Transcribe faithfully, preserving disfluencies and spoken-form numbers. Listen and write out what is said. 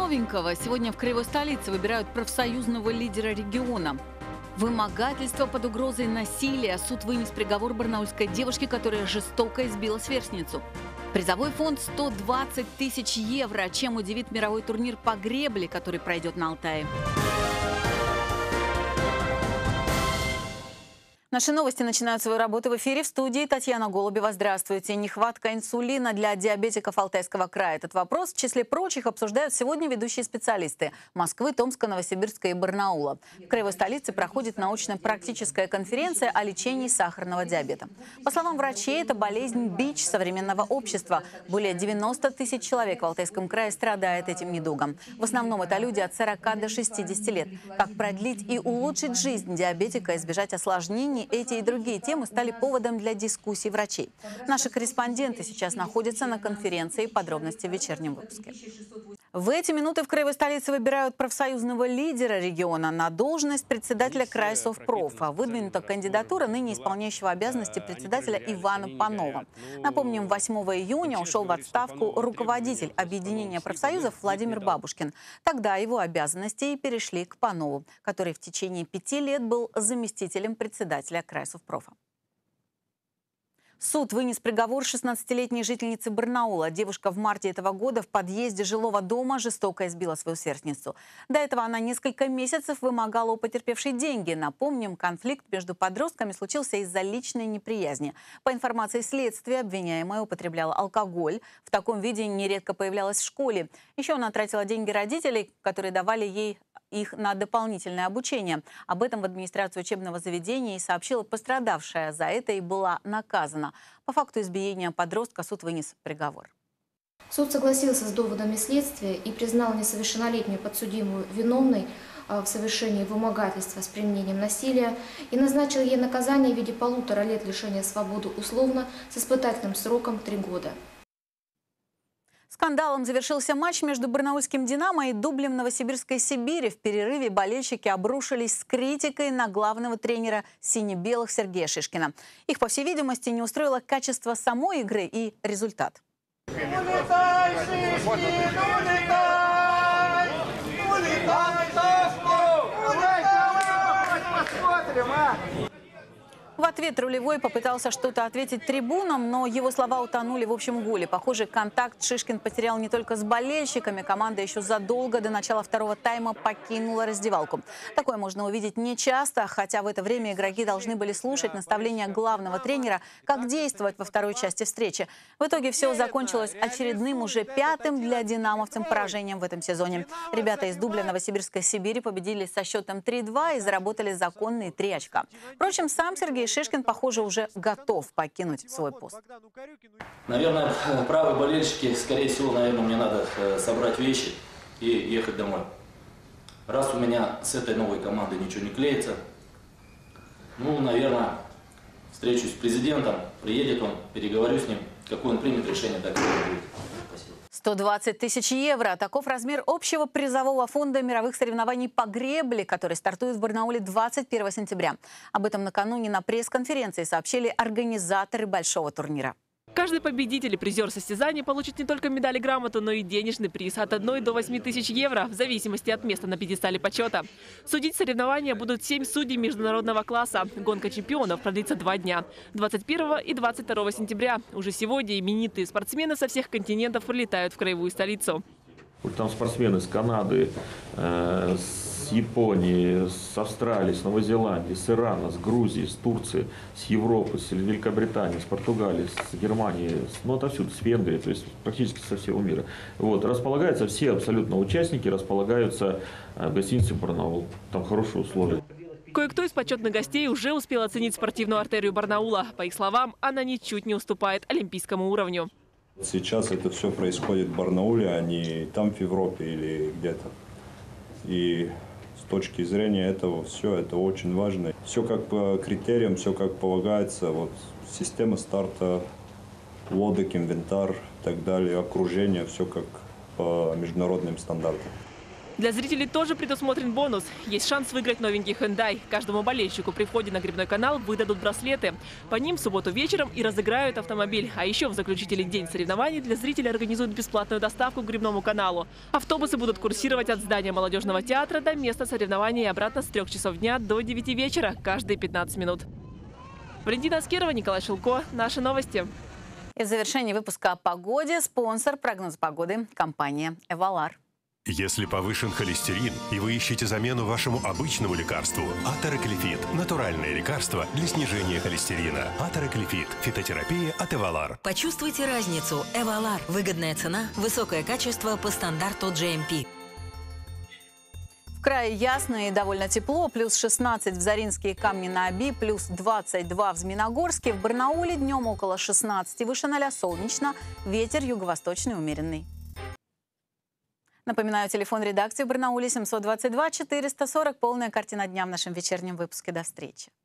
новенького? Сегодня в краевой столице выбирают профсоюзного лидера региона. Вымогательство под угрозой насилия. Суд вынес приговор барнаульской девушке, которая жестоко избила сверстницу. Призовой фонд сто двадцать тысяч евро. Чем удивит мировой турнир по гребле, который пройдет на Алтае? Наши новости начинают свою работу в эфире. В студии Татьяна Голубева. Здравствуйте. Нехватка инсулина для диабетиков Алтайского края. Этот вопрос, в числе прочих, обсуждают сегодня ведущие специалисты Москвы, Томска, Новосибирска и Барнаула. В краевой столице проходит научно-практическая конференция о лечении сахарного диабета. По словам врачей, это болезнь бич современного общества. Более девяноста тысяч человек в Алтайском крае страдает этим недугом. В основном это люди от сорока до шестидесяти лет. Как продлить и улучшить жизнь диабетика, избежать осложнений, эти и другие темы стали поводом для дискуссий врачей. Наши корреспонденты сейчас находятся на конференции. Подробности в вечернем выпуске. В эти минуты в краевой столице выбирают профсоюзного лидера региона на должность председателя Крайсовпрофа. Выдвинута кандидатура ныне исполняющего обязанности председателя Ивана Панова. Напомним, восьмого июня ушел в отставку руководитель объединения профсоюзов Владимир Бабушкин. Тогда его обязанности и перешли к Панову, который в течение пяти лет был заместителем председателя Крайсовпрофа. Суд вынес приговор шестнадцатилетней жительнице Барнаула. Девушка в марте этого года в подъезде жилого дома жестоко избила свою сверстницу. До этого она несколько месяцев вымогала у потерпевшей деньги. Напомним, конфликт между подростками случился из-за личной неприязни. По информации следствия, обвиняемая употребляла алкоголь. В таком виде нередко появлялась в школе. Еще она тратила деньги родителей, которые давали ей их на дополнительное обучение. Об этом в администрацию учебного заведения и сообщила пострадавшая. За это и была наказана. По факту избиения подростка суд вынес приговор. Суд согласился с доводами следствия и признал несовершеннолетнюю подсудимую виновной в совершении вымогательства с применением насилия и назначил ей наказание в виде полутора лет лишения свободы условно с испытательным сроком три года. Скандалом завершился матч между барнаульским «Динамо» и дублем Новосибирской «Сибири». В перерыве болельщики обрушились с критикой на главного тренера сине-белых Сергея Шишкина. Их, по всей видимости, не устроило качество самой игры и результат. Улетай, Шишкин, улетай! Улетай, Сашку! Улетай! Посмотрим, а! В ответ рулевой попытался что-то ответить трибунам, но его слова утонули в общем гуле. Похоже, контакт Шишкин потерял не только с болельщиками. Команда еще задолго до начала второго тайма покинула раздевалку. Такое можно увидеть нечасто, хотя в это время игроки должны были слушать наставления главного тренера, как действовать во второй части встречи. В итоге все закончилось очередным, уже пятым для динамовцев поражением в этом сезоне. Ребята из дубля Новосибирской «Сибири» победили со счетом три-два и заработали законные три очка. Впрочем, сам Сергей Шишкин, похоже, уже готов покинуть свой пост. Наверное, правые болельщики, скорее всего, наверное, мне надо собрать вещи и ехать домой. Раз у меня с этой новой командой ничего не клеится, ну, наверное, встречусь с президентом, приедет он, переговорю с ним, какое он примет решение, так и будет. сто двадцать тысяч евро. Таков размер общего призового фонда мировых соревнований по гребле, который стартует в Барнауле двадцать первого сентября. Об этом накануне на пресс-конференции сообщили организаторы большого турнира. Каждый победитель и призер состязания получит не только медаль и грамоту, но и денежный приз от одной до восьми тысяч евро, в зависимости от места на пьедестале почета. Судить соревнования будут семь судей международного класса. Гонка чемпионов продлится два дня – двадцать первого и двадцать второго сентября. Уже сегодня именитые спортсмены со всех континентов прилетают в краевую столицу. Там спортсмены с Канады, э, с Японии, с Австралии, с Новой Зеландии, с Ирана, с Грузии, с Турции, с Европы, с Великобритании, с Португалии, с Германии, с, ну, отовсюду, с Венгрии, то есть практически со всего мира. Вот, располагаются все абсолютно участники, располагаются в гостинице «Барнаул». Там хорошие условия. Кое-кто из почетных гостей уже успел оценить спортивную артерию Барнаула. По их словам, она ничуть не уступает олимпийскому уровню. Сейчас это все происходит в Барнауле, а не там в Европе или где-то. И с точки зрения этого все это очень важно. Все как по критериям, все как полагается. Вот система старта, лодок, инвентарь и так далее, окружение, все как по международным стандартам. Для зрителей тоже предусмотрен бонус. Есть шанс выиграть новенький Hyundai. Каждому болельщику при входе на Грибной канал выдадут браслеты. По ним в субботу вечером и разыграют автомобиль. А еще в заключительный день соревнований для зрителей организуют бесплатную доставку к Грибному каналу. Автобусы будут курсировать от здания молодежного театра до места соревнований и обратно с трех часов дня до девяти вечера, каждые пятнадцать минут. Валентина Аскерова, Николай Шилко. Наши новости. И в завершении выпуска о погоде спонсор прогноза погоды – компания «Эвалар». Если повышен холестерин и вы ищете замену вашему обычному лекарству, Атероклифит – натуральное лекарство для снижения холестерина. Атероклифит – фитотерапия от Эвалар. Почувствуйте разницу. Эвалар. Выгодная цена, высокое качество по стандарту джи эм пи. В крае ясно и довольно тепло. Плюс шестнадцать в Заринске и Камне-на-Оби, плюс двадцать два в Змеиногорске. В Барнауле днем около шестнадцати, выше ноля солнечно. Ветер юго-восточный умеренный. Напоминаю, телефон редакции в Барнауле семьсот двадцать два четыреста сорок. Полная картина дня в нашем вечернем выпуске. До встречи.